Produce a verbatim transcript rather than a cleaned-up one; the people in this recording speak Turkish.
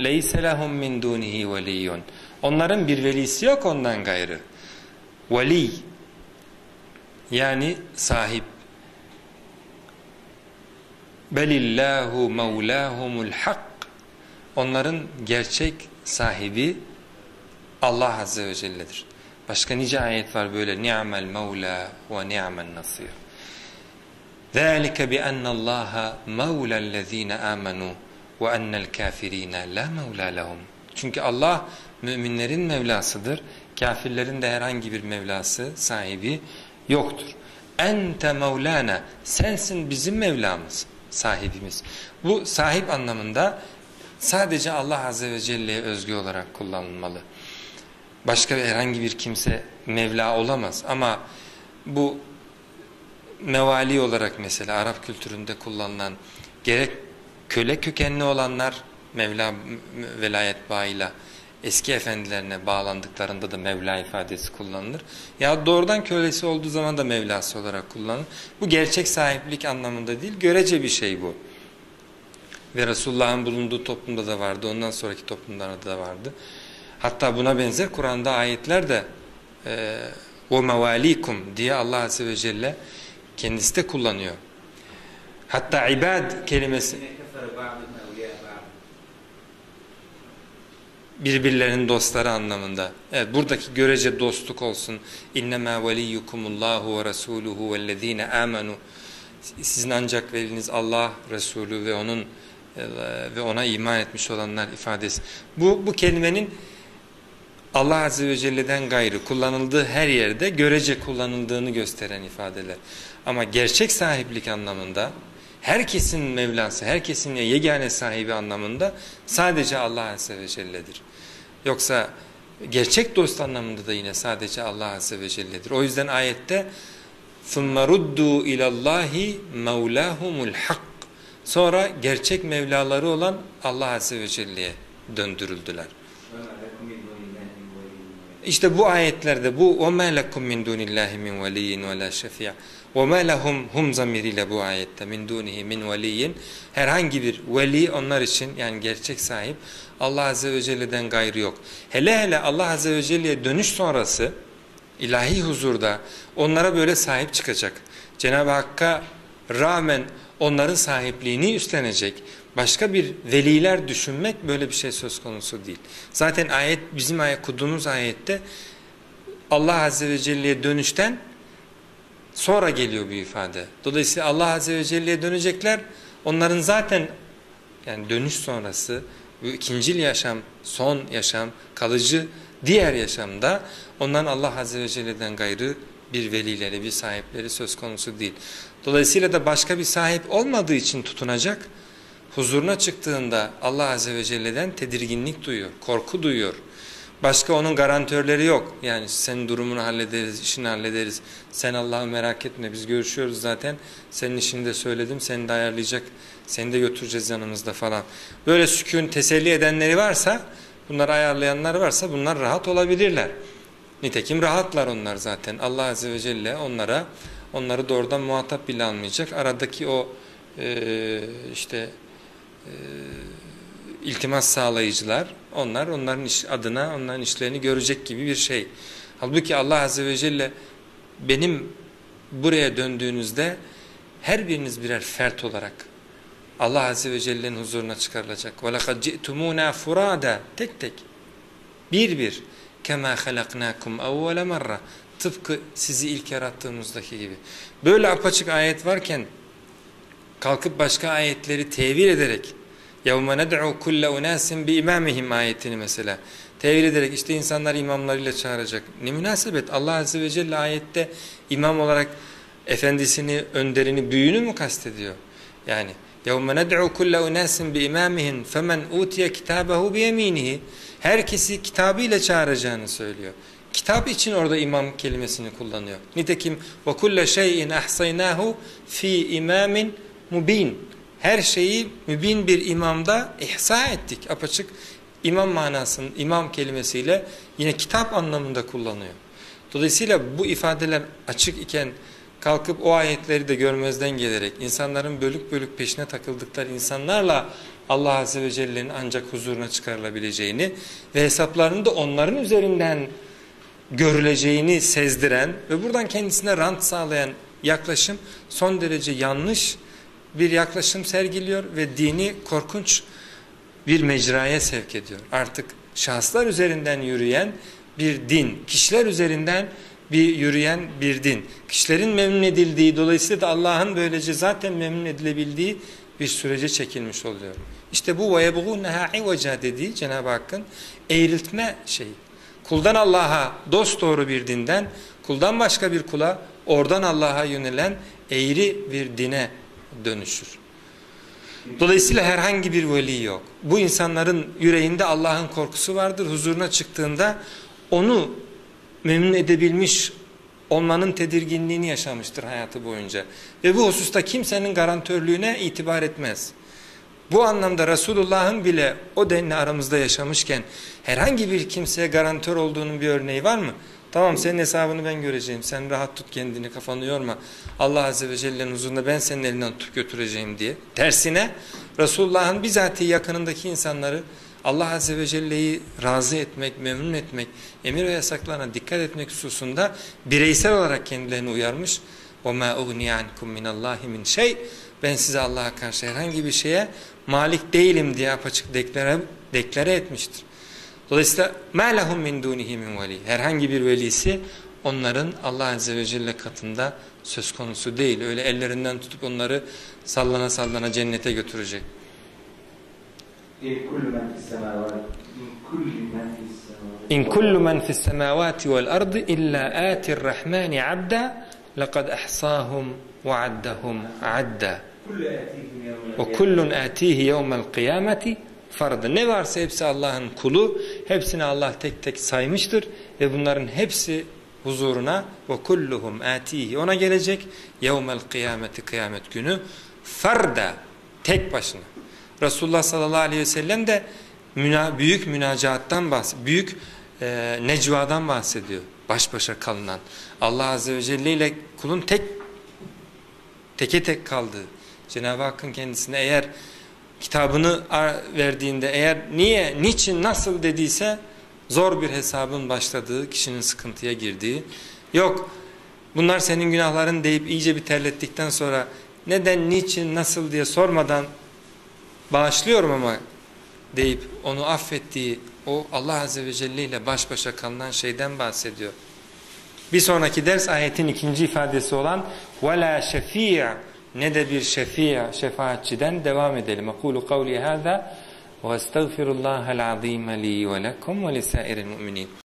leyse lehum min dunihi veliyyun. Onların bir velisi yok ondan gayrı. Veli yani sahip. Belillahu mevlahumul hak. Onların gerçek sahibi Allah Azze ve Celle'dir. Başka nice ayet var böyle. Ni'mel mevla ve ni'men nasir. Zâlike bi ennallâhe mevlellezîne âmenû ve ennel kâfirîne la mevlâ lehum. Çünkü Allah müminlerin Mevlasıdır. Kafirlerin de herhangi bir Mevlası, sahibi yoktur. Ente mevlâne. Sensin bizim Mevlamız, sahibimiz. Bu sahip anlamında sadece Allah Azze ve Celle'ye özgü olarak kullanılmalı. Başka herhangi bir kimse Mevla olamaz. Ama bu mevali olarak mesela Arap kültüründe kullanılan gerek köle kökenli olanlar Mevla velayet bağıyla eski efendilerine bağlandıklarında da Mevla ifadesi kullanılır. Ya doğrudan kölesi olduğu zaman da Mevlası olarak kullanılır. Bu gerçek sahiplik anlamında değil, görece bir şey bu. Ve Resulullah'ın bulunduğu toplumda da vardı, ondan sonraki toplumlarda da vardı. Hatta buna benzer Kur'an'da ayetler de o mevalikum diye Allah Azze ve Celle kendisi de kullanıyor. Hatta ibad kelimesi birbirlerinin dostları anlamında. Evet, buradaki görece dostluk olsun. İnnemâ veliyyukumullahu ve resûluhu vellezîne âmenû. Sizin ancak veliniz Allah, Resulü ve onun ve ona iman etmiş olanlar ifadesi. Bu bu kelimenin Allah Azze ve Celle'den gayrı kullanıldığı her yerde görece kullanıldığını gösteren ifadeler. Ama gerçek sahiplik anlamında herkesin Mevlası, herkesin yegane sahibi anlamında sadece Allah Azze ve Celle'dir. Yoksa gerçek dost anlamında da yine sadece Allah Azze ve Celle'dir. O yüzden ayette ثُمَّ رُدُّوا اِلَى اللّٰهِ مَوْلَاهُمُ الْحَقِّ. Sonra gerçek Mevlaları olan Allah Azze ve Celle'ye döndürüldüler. İşte bu ayetlerde bu وَمَا لَكُمْ مِنْ دُونِ اللّٰهِ مِنْ وَلِيٍّ وَلَا شَفِيعٍ وَمَا لَهُمْ hum zamiriyle bu ayette min dunihi min veliyin, herhangi bir veli onlar için, yani gerçek sahip Allah Azze ve Celle'den gayrı yok. Hele hele Allah Azze ve Celle'ye dönüş sonrası ilahi huzurda onlara böyle sahip çıkacak. Cenab-ı Hakk'a rağmen onların sahipliğini üstlenecek başka bir veliler düşünmek, böyle bir şey söz konusu değil. Zaten ayet, bizim ayet, okuduğumuz ayette Allah Azze ve Celle'ye dönüşten sonra geliyor bir ifade. Dolayısıyla Allah Azze ve Celle'ye dönecekler. Onların zaten yani dönüş sonrası bu ikincil yaşam, son yaşam, kalıcı diğer yaşamda onların Allah Azze ve Celle'den gayrı bir velileri, bir sahipleri söz konusu değil. Dolayısıyla da başka bir sahip olmadığı için tutunacak. Huzuruna çıktığında Allah Azze ve Celle'den tedirginlik duyuyor, korku duyuyor. Başka onun garantörleri yok. Yani senin durumunu hallederiz, işini hallederiz. Sen Allah'ı merak etme, biz görüşüyoruz zaten. Senin işini de söyledim, seni de ayarlayacak. Seni de götüreceğiz yanımızda falan. Böyle sükun, teselli edenleri varsa, bunları ayarlayanlar varsa bunlar rahat olabilirler. Nitekim rahatlar onlar zaten. Allah Azze ve Celle onlara, onları doğrudan muhatap bile almayacak. Aradaki o e, işte e, iltimas sağlayıcılar, onlar onların iş adına onların işlerini görecek gibi bir şey. Halbuki Allah Azze ve Celle benim buraya döndüğünüzde her biriniz birer fert olarak Allah Azze ve Celle'nin huzuruna çıkarılacak. وَلَقَدْ جِئْتُمُونَا فُرَادًا Tek tek, bir bir. كَمَا خَلَقْنَاكُمْ اَوَّلَ مَرَّةً Tıpkı sizi ilk yarattığımızdaki gibi. Böyle apaçık ayet varken kalkıp başka ayetleri tevil ederek يَوْمَ نَدْعُوا كُلَّ اُنَاسٍ بِاِمَامِهِمْ ayetini mesela tevil ederek işte insanlar imamlarıyla çağıracak. Ne münasebet, Allah Azze ve Celle ayette imam olarak efendisini, önderini, büyüğünü mü kastediyor? Yani يَوْمَ نَدْعُوا كُلَّ اُنَاسٍ بِاِمَامِهِمْ فَمَنْ اُوْتِيَ كِتَابَهُ بِيَم۪ينِهِ Herkesi kitabıyla çağıracağını söylüyor. Kitap için orada imam kelimesini kullanıyor. Nitekim وَكُلَّ شَيْءٍ اَحْصَيْنَاهُ ف۪ي اِمَامٍ مُب۪ينٍ Her şeyi mübin bir imamda ihsa ettik. Apaçık imam manasının, imam kelimesiyle yine kitap anlamında kullanıyor. Dolayısıyla bu ifadeler açık iken kalkıp o ayetleri de görmezden gelerek insanların bölük bölük peşine takıldıkları insanlarla Allah Azze ve Celle'nin ancak huzuruna çıkarılabileceğini ve hesaplarının da onların üzerinden görüleceğini sezdiren ve buradan kendisine rant sağlayan yaklaşım son derece yanlış bir yaklaşım sergiliyor ve dini korkunç bir mecraya sevk ediyor. Artık şahıslar üzerinden yürüyen bir din, kişiler üzerinden bir yürüyen bir din. Kişilerin memnun edildiği, dolayısıyla da Allah'ın böylece zaten memnun edilebildiği bir sürece çekilmiş oluyor. İşte bu وَيَبْغُونَهَا عِوَجَا dediği Cenab-ı Hakk'ın eğriltme şeyi. Kuldan Allah'a dosdoğru bir dinden, kuldan başka bir kula, oradan Allah'a yönelen eğri bir dine dönüşür. Dolayısıyla herhangi bir veli yok. Bu insanların yüreğinde Allah'ın korkusu vardır. Huzuruna çıktığında onu memnun edebilmiş olmanın tedirginliğini yaşamıştır hayatı boyunca. Ve bu hususta kimsenin garantörlüğüne itibar etmez. Bu anlamda Resulullah'ın bile o denli aramızda yaşamışken herhangi bir kimseye garantör olduğunun bir örneği var mı? Tamam, senin hesabını ben göreceğim. Sen rahat tut kendini, kafanı yorma. Allah Azze ve Celle'nin huzurunda ben senin elinden tutup götüreceğim diye. Tersine Resulullah'ın bizatihi yakınındaki insanları Allah Azze ve Celle'yi razı etmek, memnun etmek, emir ve yasaklarına dikkat etmek hususunda bireysel olarak kendilerini uyarmış. وَمَا اُغْنِيَ عَنْكُمْ مِنَ اللّٰهِ مِنْ شَيْءٍ Ben size Allah'a karşı herhangi bir şeye malik değilim diye apaçık deklare, deklare etmiştir. Dolayısıyla مَا لَهُمْ مِنْ دُونِهِ مِنْ وَلِيٍّ Herhangi bir velisi onların Allah Azze ve Celle katında söz konusu değil. Öyle ellerinden tutup onları sallana sallana cennete götürecek. İn kullu men fis semavati vel ardı illa atir rahmani abda laqad ahsahum ve addahum adda. Ve kullun atihi yevmel kıyameti farda. Ne varsa hepsi Allah'ın kulu, hepsini Allah tek tek saymıştır ve bunların hepsi huzuruna ve kulluhum atihi ona gelecek yevmel kıyameti kıyamet günü farda tek başına. Resulullah sallallahu aleyhi ve sellem de müna, büyük münacaattan bahsediyor. Büyük e, necvadan bahsediyor. Baş başa kalınan. Allah Azze ve Celle ile kulun tek teke tek kaldığı. Cenab-ı Hakk'ın kendisine eğer kitabını verdiğinde eğer niye, niçin, nasıl dediyse zor bir hesabın başladığı, kişinin sıkıntıya girdiği. Yok bunlar senin günahların deyip iyice bir terlettikten sonra neden, niçin, nasıl diye sormadan bağışlıyorum ama deyip onu affettiği o Allah Azze ve Celle ile baş başa kalınan şeyden bahsediyor. Bir sonraki ders ayetin ikinci ifadesi olan وَلَا شَفِيعٍ ne de bir şefi' şefaatçiden devam edelim. اَقُولُ قَوْلِي هَذَا وَاَسْتَغْفِرُ اللّٰهَ الْعَظِيمَ لِي وَلَكُمْ وَلِسَائِرِ الْمُؤْمِنِينَ